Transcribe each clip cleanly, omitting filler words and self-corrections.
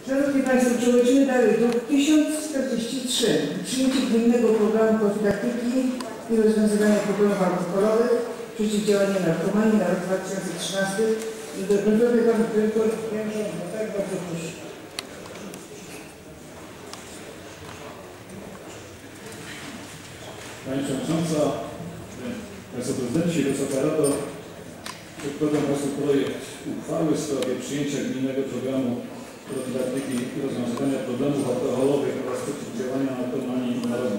Szanowni Państwo, przechodzimy dalej do 1043. Przyjęcie gminnego programu profilaktyki i rozwiązywania problemów alkoholowych, przeciwdziałania narkomanii na rok 2013. Dotychczasowy Pan Dyrektor Jędrzej, tak, bardzo proszę. Pani Przewodnicząca, Państwo Prezydenci, Wysoka Rado, przedkładam Państwu projekt uchwały w sprawie przyjęcia gminnego programu profilaktyki i rozwiązywania problemów alkoholowych oraz przeciwdziałania narkomanii na rok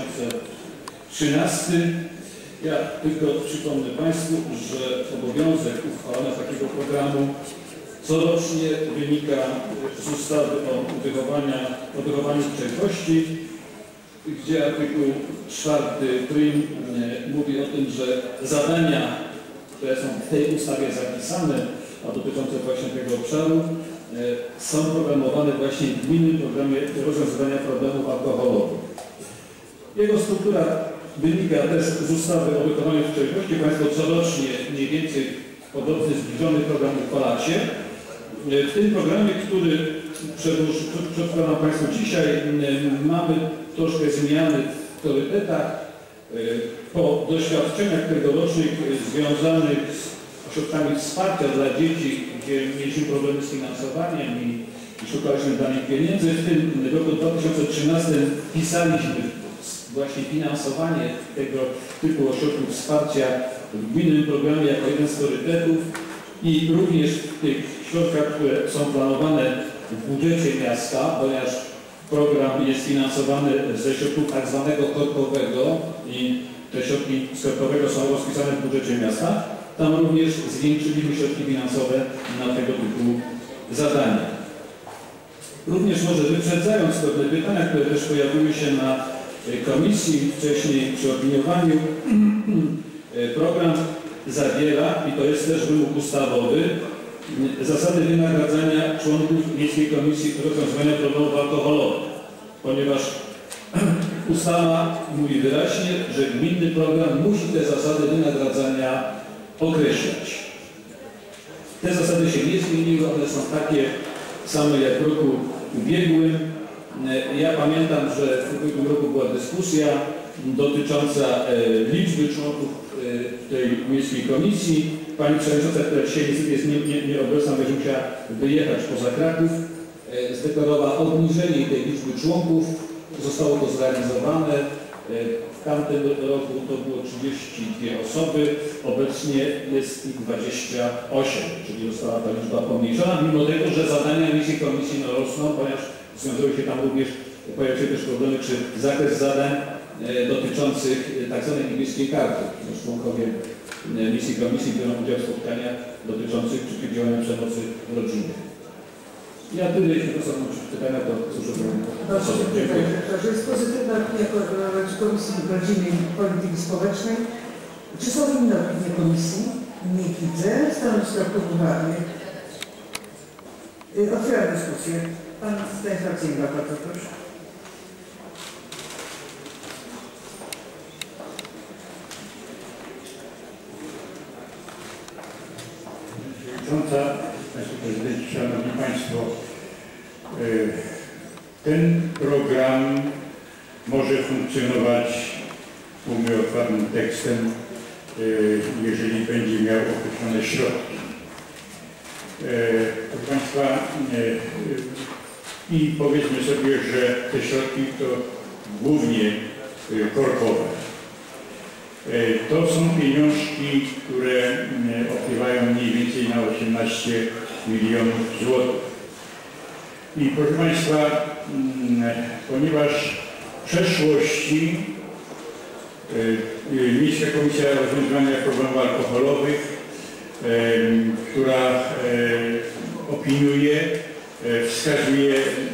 2013. Ja tylko przypomnę Państwu, że obowiązek uchwalenia takiego programu corocznie wynika z ustawy o wychowaniu w trzeźwości, gdzie artykuł 4 prym mówi o tym, że zadania, które są w tej ustawie zapisane, a dotyczące właśnie tego obszaru, są programowane właśnie w gminnym programie rozwiązywania problemów alkoholowych. Jego struktura wynika też z ustawy o wychowaniu w trzeźwości. Państwo corocznie mniej więcej podobny, zbliżony program uchwalacie. W tym programie, który przedkładam Państwu dzisiaj, mamy troszkę zmiany w priorytetach. Po doświadczeniach tegorocznych związanych z ośrodkami wsparcia dla dzieci, gdzie mieliśmy problemy z finansowaniem i szukaliśmy dla nich pieniędzy, w tym roku 2013 wpisaliśmy właśnie finansowanie tego typu ośrodków wsparcia w gminnym programie jako jeden z priorytetów i również w tych środkach, które są planowane w budżecie miasta, ponieważ program jest finansowany ze środków tak zwanego korkowego i te środki z korkowego są rozpisane w budżecie miasta. Tam również zwiększyliśmy środki finansowe na tego typu zadania. Również może wyprzedzając pewne pytania, które też pojawiły się na komisji, wcześniej przy opiniowaniu, program zawiera, i to jest też wymóg ustawowy, zasady wynagradzania członków Miejskiej Komisji Rozwiązywania Problemów Alkoholowych, ponieważ ustawa mówi wyraźnie, że gminny program musi te zasady wynagradzania określać. Te zasady się nie zmieniły, one są takie same jak w roku ubiegłym. Ja pamiętam, że w ubiegłym roku była dyskusja dotycząca liczby członków tej miejskiej komisji. Pani Przewodnicząca, która dzisiaj jest nieobecna, będzie musiała wyjechać poza Kraków, zdeklarowała obniżenie tej liczby członków. Zostało to zrealizowane. W tamtym roku to było 32 osoby, obecnie jest ich 28, czyli została ta liczba pomniejszona, mimo tego, że zadania miejskiej komisji rosną, ponieważ związały się tam również, pojawiają się też problemy, czy zakres zadań dotyczących tak zwanej niebieskiej karty. Członkowie miejskiej komisji biorą udział w spotkaniach dotyczących przeciwdziałania przemocy w rodzinie. Ja tyle, jeśli to są pytania, to cóż bardzo dziękuję. To jest pozytywna opinia Komisji Rodziny i Polityki Społecznej. Czy są inne opinie komisji? Nie widzę. Stanowisko klubowe. Otwieram dyskusję. Pan Stanisław Cynga, bardzo proszę. Przewodnicząca, Państwo Prezydenci, Szanowni Państwo, ten program może funkcjonować, mówię otwartym tekstem, jeżeli będzie miał określone środki. Proszę Państwa, i powiedzmy sobie, że te środki to głównie korkowe. To są pieniążki, które opiewają mniej więcej na 18 milionów złotych. I proszę Państwa, ponieważ w przeszłości Miejska Komisja Rozwiązywania Problemów Alkoholowych, która opiniuje, wskazuje,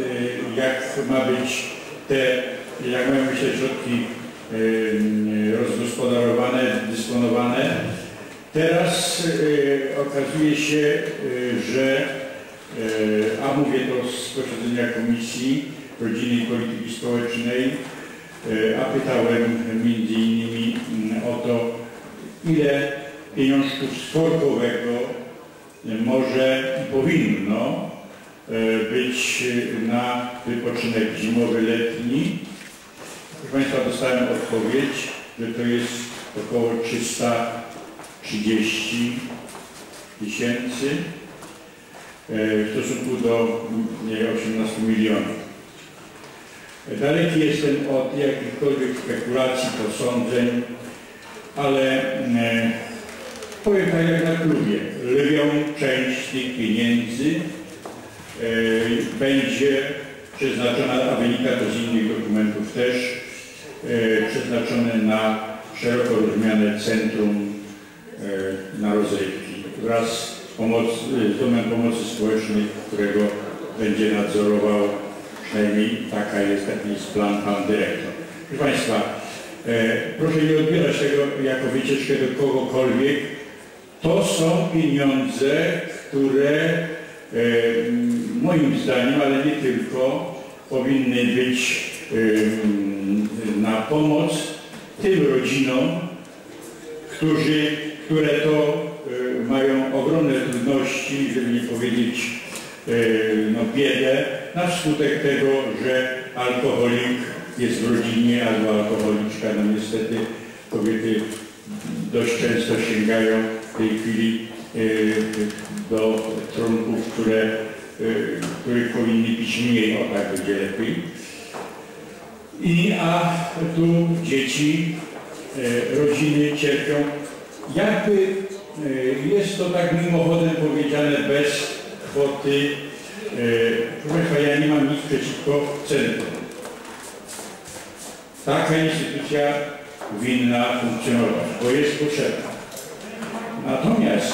jak mają być te środki rozgospodarowane, dysponowane. Teraz okazuje się, że, a mówię to z posiedzenia Komisji Rodziny i Polityki Społecznej, a pytałem między innymi o to, ile pieniążków z korkowego może i powinno być na wypoczynek zimowy, letni. Proszę Państwa, dostałem odpowiedź, że to jest około 330 tysięcy w stosunku do 18 milionów. Daleki jestem od jakichkolwiek spekulacji, posądzeń, ale powiem tak jak na klubie. Lwią część tych pieniędzy będzie przeznaczona, a wynika to z innych dokumentów też, przeznaczone na szeroko rozumiane centrum na rozrywki wraz z Domem Pomocy Społecznej, którego będzie nadzorował, przynajmniej taki jest plan pan dyrektor. Proszę Państwa, proszę nie odbierać tego jako wycieczkę do kogokolwiek. To są pieniądze, które moim zdaniem, ale nie tylko, powinny być na pomoc tym rodzinom, które to mają ogromne trudności, żeby nie powiedzieć biedę, na skutek tego, że alkoholik jest w rodzinie albo alkoholiczka. No niestety kobiety dość często sięgają w tej chwili do trunków, których powinny pić mniej, o tak będzie lepiej. A tu dzieci, rodziny cierpią. Jakby jest to tak mimochodem powiedziane bez kwoty. Proszę Państwa, ja nie mam nic przeciwko centrum. Taka instytucja winna funkcjonować, bo jest potrzebna. Natomiast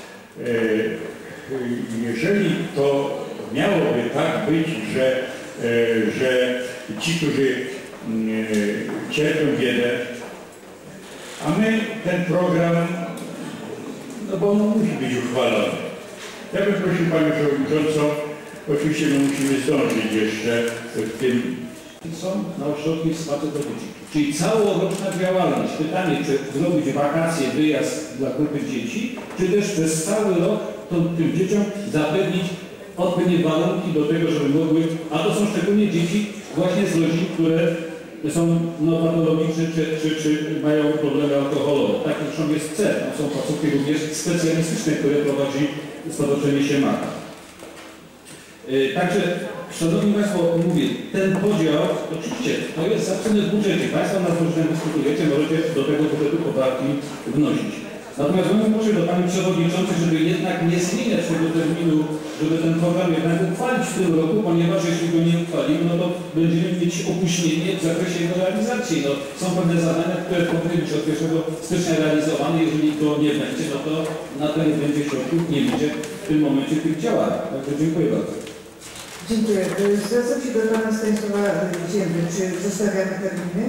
jeżeli to miałoby tak być, że ci, którzy cierpią biedę, a my ten program, no bo on musi być uchwalony. Ja bym prosił Panią Przewodniczącą, oczywiście my musimy zdążyć jeszcze w tym. Są na ośrodki wsparcia dla dzieci. Czyli całoroczna działalność. Pytanie, czy zrobić wakacje, wyjazd dla grupy dzieci, czy też przez cały rok tym dzieciom zapewnić odpowiednie warunki do tego, żeby mogły, a to są szczególnie dzieci właśnie z rodzin, które są patologiczne, czy mają problemy alkoholowe. Tak zresztą jest cel. Tam są placówki również specjalistyczne, które prowadzi Stowarzyszenie Siemaka. Także, Szanowni Państwo, mówię, ten podział, oczywiście, to jest zapisane w budżecie. Państwo na różnym dyskutujecie, możecie do tego budżetu poprawki wnosić. Natomiast bym prosił do Pani Przewodniczącej, żeby jednak nie zmieniać tego terminu, żeby ten program jednak uchwalić w tym roku, ponieważ jeśli go nie uchwalimy, no to będziemy mieć opóźnienie w zakresie jego realizacji. No, są pewne zadania, które powinny być od 1 stycznia realizowane. Jeżeli to nie będzie, no to na to nie będzie środków, nie będzie w tym momencie tych działań. Także dziękuję bardzo. Dziękuję. Zwracam się do Pana Stanisława Zięby. Czy zostawiamy terminy?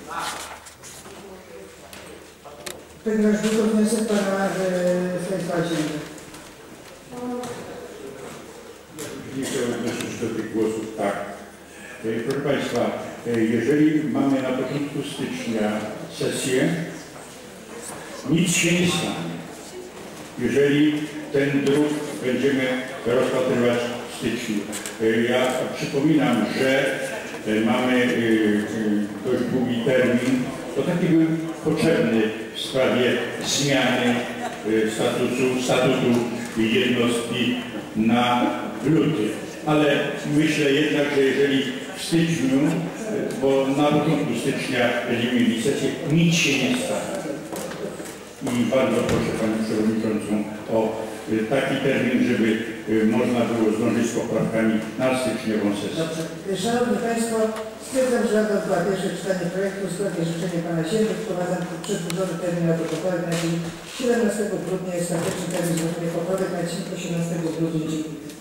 Ponieważ był to wniosek Pana Stanisława Zięby. Nie chciałbym odnosić do tych głosów, tak. Proszę Państwa, jeżeli mamy na początku stycznia sesję, nic się nie stanie. Jeżeli ten druk będziemy rozpatrywać w styczniu. Ja przypominam, że mamy dość długi termin. To taki był potrzebny w sprawie zmiany statutu jednostki na luty. Ale myślę jednak, że jeżeli w styczniu, bo na początku stycznia będziemy mieli sesję, nic się nie stanie. I bardzo proszę Panią Przewodniczącą o taki termin, żeby można było zdążyć z poprawkami na styczniową sesję. Dobrze. Szanowni Państwo, stwierdzam, że Rada odbyła pierwsze czytanie projektu w zgodnie z życzeniem Pana Zięby. Wprowadzam przedłużony termin na poprawek na dzień 17 grudnia. Jest ostateczny termin złożenia poprawek na dzień 18 grudnia. Dziękuję.